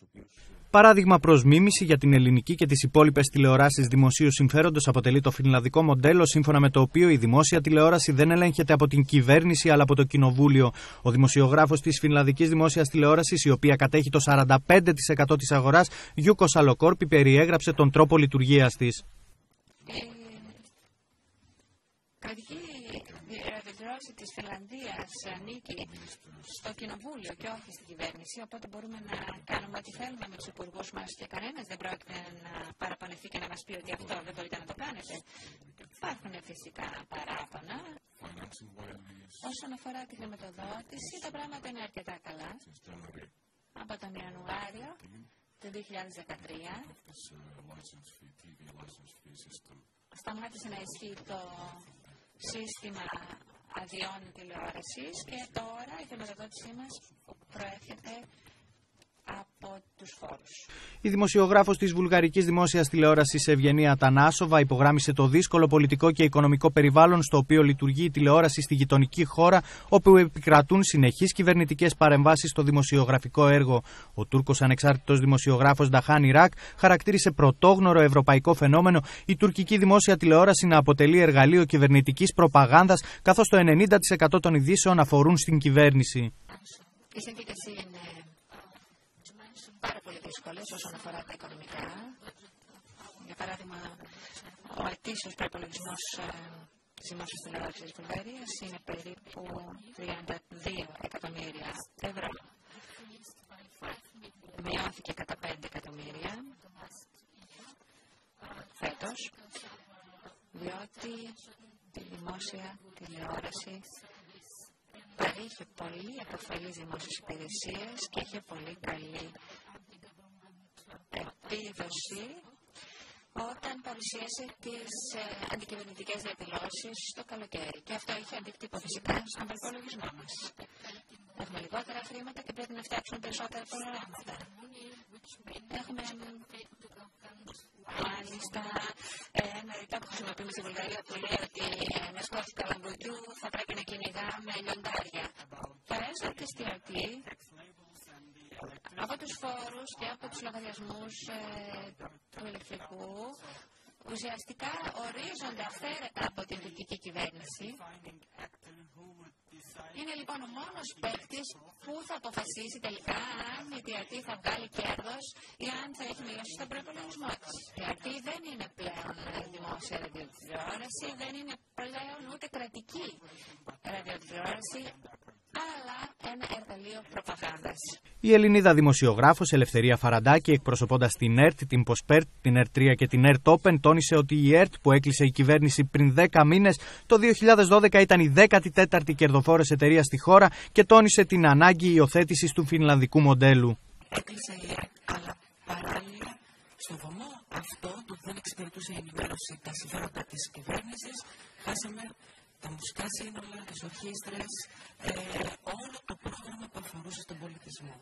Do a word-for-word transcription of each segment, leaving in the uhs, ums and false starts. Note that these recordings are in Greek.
Παράδειγμα προς μίμηση για την ελληνική και τις υπόλοιπες τηλεοράσεις δημοσίου συμφέροντος αποτελεί το φινλανδικό μοντέλο, σύμφωνα με το οποίο η δημόσια τηλεόραση δεν ελέγχεται από την κυβέρνηση αλλά από το κοινοβούλιο. Ο δημοσιογράφος της φινλανδικής δημόσιας τηλεόρασης, η οποία κατέχει το σαράντα πέντε τοις εκατό της αγοράς, Γιούκο Σαλοκόρπι, περιέγραψε τον τρόπο λειτουργίας της. Η της Φινλανδίας ανήκει στο κοινοβούλιο και όχι στην κυβέρνηση, οπότε μπορούμε να κάνουμε ό,τι θέλουμε με τους υπουργούς μας και κανένας δεν πρόκειται να παραπονεθεί και να μας πει ότι αυτό δεν μπορείτε να το κάνετε. Υπάρχουν φυσικά παράπονα. Όσον αφορά τη χρηματοδότηση, τα πράγματα είναι αρκετά καλά. Από τον Ιανουάριο του δύο χιλιάδες δεκατρία σταμάτησε να ισχύει το σύστημα αδειών τηλεόρασης και τώρα η χρηματοδότησή μας προέρχεται από τους φόρους. Η δημοσιογράφος της βουλγαρικής δημόσιας τηλεόρασης Ευγενία Ατανάσοβα υπογράμμισε το δύσκολο πολιτικό και οικονομικό περιβάλλον στο οποίο λειτουργεί η τηλεόραση στη γειτονική χώρα, όπου επικρατούν συνεχείς κυβερνητικές παρεμβάσεις στο δημοσιογραφικό έργο. Ο Τούρκος ανεξάρτητος δημοσιογράφος Νταχάν Ιράκ χαρακτήρισε πρωτόγνωρο ευρωπαϊκό φαινόμενο η τουρκική δημόσια τηλεόραση να αποτελεί εργαλείο κυβερνητικής προπαγάνδας, καθώς το ενενήντα τοις εκατό των ειδήσεων αφορούν στην κυβέρνηση. Πάρα πολύ δύσκολες όσον αφορά τα οικονομικά. Για παράδειγμα, ο ετήσιος προϋπολογισμός της δημόσιας τηλεόρασης της Βουλγαρίας είναι περίπου τριάντα δύο εκατομμύρια ευρώ. Μειώθηκε κατά πέντε εκατομμύρια φέτος, διότι η δημόσια τηλεόραση παρήχε πολύ επωφελείς δημόσιες υπηρεσίες και είχε πολύ καλή επίδοση όταν παρουσίασε τις ε, αντικυβερνητικές διαδηλώσεις το καλοκαίρι. Και αυτό είχε αντίκτυπο φυσικά στον προϋπολογισμό μας. Έχουμε λιγότερα χρήματα και πρέπει να φτιάξουμε περισσότερα προγράμματα. Έχουμε μάλιστα ένα ρητό που χρησιμοποιούμε στη Βουλγαρία που λέει ότι ένα σκόφι καλαμποκιού θα πρέπει να κυνηγάμε λιοντάρια. Το έσοδο της τι αρ τι από τους φόρους και από τους λογαριασμούς ε, του ηλεκτρικού ουσιαστικά ορίζονται αυθαίρετα από την τουρκική κυβέρνηση. Είναι λοιπόν ο μόνος παίκτης που θα αποφασίσει τελικά αν η τι αρ τι θα βγάλει κέρδος ή αν θα έχει μειώσει τον προϋπολογισμό της. Η τι αρ τι δεν είναι πλέον δημόσια ραδιοτηλεόραση, δεν είναι πλέον ούτε κρατική ραδιοτηλεόραση, αλλά ένα εργαλείο προπαγάνδας. Η Ελληνίδα δημοσιογράφος Ελευθερία Φαραντάκη, εκπροσωπώντας την ΕΡΤ, την Ποσπέρτ, την ΕΡΤ τρία και την ΕΡΤ Open, τόνισε ότι η ΕΡΤ που έκλεισε η κυβέρνηση πριν δέκα μήνες, το δύο χιλιάδες δώδεκα ήταν η δέκατη τέταρτη κερδοφόρος εταιρεία στη χώρα και τόνισε την ανάγκη υιοθέτησης του φινλανδικού μοντέλου. Έκλεισε η ΕΡΤ, αλλά παράλληλα στο βωμό αυτό που δεν εξυπηρετούσε η ενημέρωση τα συμφέροντα της κυβέρνησης, χάσαμε τα μουσικά σύνολα, τις ορχήστρες, ε, όλο το πρόγραμμα που αφορούσε στον πολιτισμό.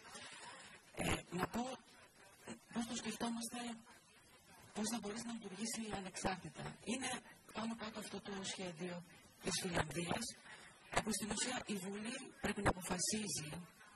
Ε, να πω πώς το σκεφτόμαστε, πώς θα μπορέσει να λειτουργήσει ανεξάρτητα. Είναι πάνω κάτω αυτό το σχέδιο της Φινλανδίας, όπου στην ουσία η Βουλή πρέπει να αποφασίζει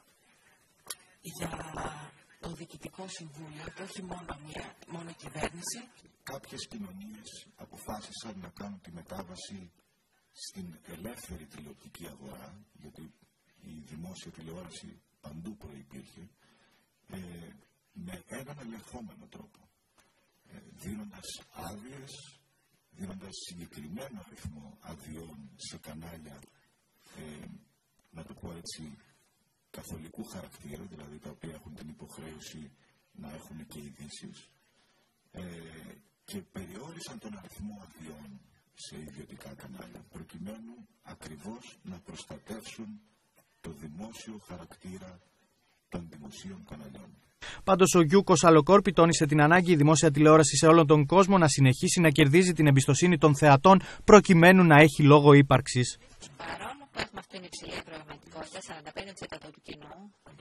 για το Διοικητικό Συμβούλιο και όχι μόνο, μια, μόνο η κυβέρνηση. Κάποιες κοινωνίες αποφάσισαν να κάνουν τη μετάβαση στην ελεύθερη τηλεοπτική αγορά, γιατί η δημόσια τηλεόραση παντού προϋπήρχε, ε, με έναν ελεγχόμενο τρόπο, ε, δίνοντας άδειες, δίνοντας συγκεκριμένο αριθμό αδειών σε κανάλια, ε, να το πω έτσι, καθολικού χαρακτήρα, δηλαδή τα οποία έχουν την υποχρέωση να έχουν και ειδήσεις, ε, και περιόρισαν τον αριθμό αδειών σε ιδιωτικά κανάλια, προκειμένου ακριβώς να προστατεύσουν το δημόσιο χαρακτήρα των δημοσίων καναλιών. Πάντως ο Γιούκο Σαλοκόρπι τόνισε την ανάγκη η δημόσια τηλεόραση σε όλον τον κόσμο να συνεχίσει να κερδίζει την εμπιστοσύνη των θεατών προκειμένου να έχει λόγο ύπαρξης. Παρόλο που έχουμε αυτήν την υψηλή ακροαματικότητα, σαράντα πέντε τοις εκατό του κοινού,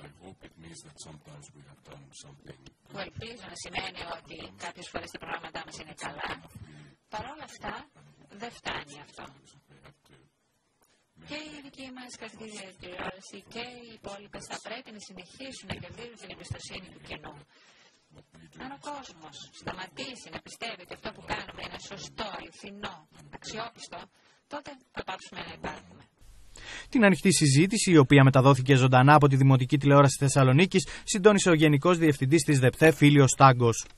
που ελπίζω να σημαίνει ότι κάποιες φορές τα προγράμματά μας είναι καλά, παρόλα αυτά δεν φτάνει αυτό. Και η δική μας κρατική τηλεόραση και οι υπόλοιπες θα πρέπει να συνεχίσουν να κερδίζουν την εμπιστοσύνη του κοινού. Αν ο κόσμος σταματήσει να πιστεύει ότι αυτό που κάνουμε είναι σωστό, αληθινό, αξιόπιστο, τότε θα πάψουμε να υπάρχουμε. Την ανοιχτή συζήτηση, η οποία μεταδόθηκε ζωντανά από τη Δημοτική Τηλεόραση Θεσσαλονίκης, συντόνισε ο Γενικός Διευθυντής της ΔΕΠΘΕ, Φίλιος Τάγκος.